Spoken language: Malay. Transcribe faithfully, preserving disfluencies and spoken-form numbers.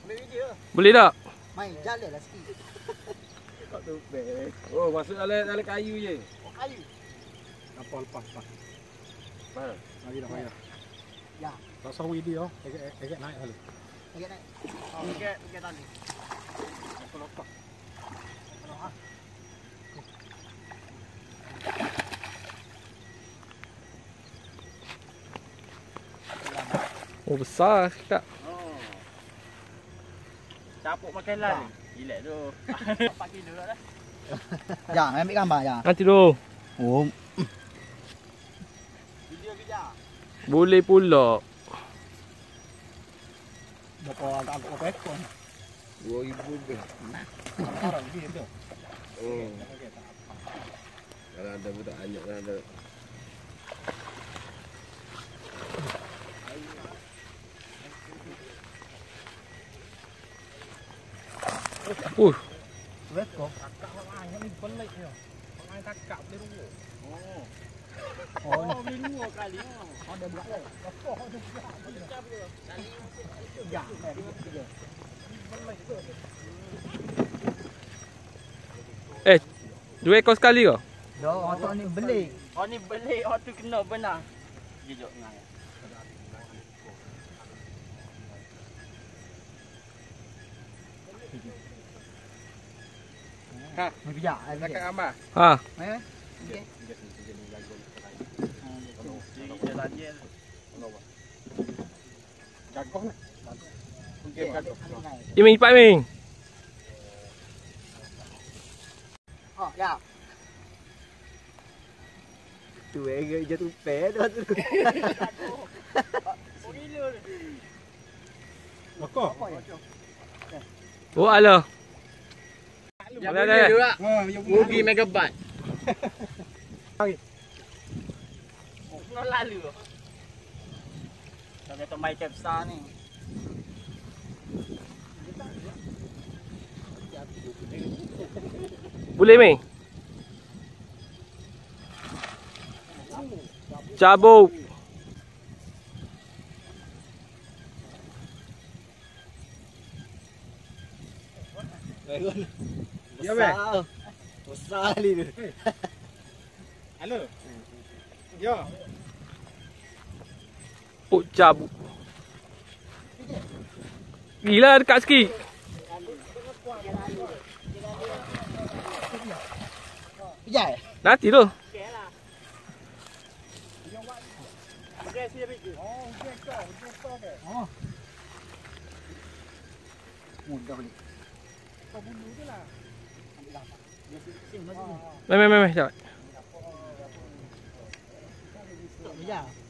Boleh tak? Main jalan lah sikit. Tak tupik. Oh, masuk dalam dalam kayu je. Oh, kayu. Apa lepas lepas. Mana? Lagi dah payah. Ya. Tak sawi dia oh. Agak agak naik kali. Agak naik. Oh, agak agak tadi. Apa lepas. Oh, besar kak. Oh. Capuk makan lah ni. Relax tu. empat kilo dah. Ya, ambil gambar ya. Nanti dulu. Oh. Video video. Boleh pula. Berapa agak berapa ekor? dua ribu ke? Orang lebih tu. Oh. Kalau ada budak anyak kan ada. Uh, Ekor. Kakak orang ni pelik dia. Orang kakak boleh dua. Oh. Oh, Oh, beli dua kali. Oh. ada berapa? Berapa ada berapa? Ya, tiga. eh, dua ekor sekali ke? Dah, otak ni belik. Oh ni belik, oh tu kena benar. Jejok ngai. Ha, Ni bijak. dekat gambar. Ha. Main. Okey. Jalan je. Jagoh ni. Okey, jagoh. Iming cepat Iming. Oh, ya. Tu eh jatuh pe tu. Oh gila ni. Ekor. Oh, alah. Yang Dah, boleh dah, dah. juga. Ha, yang Rugi megabyte. Oh, kena lalu. Dah kata mai cap besar ni. Boleh Iming. Cabut. Ya be. Besar ni tu. Halo. Ya. Oh, cabut. Gila dekat sikit. Bijak. Nanti tu. Oh. Mudah ni. Mai mai mai mai. Jap. Bijak.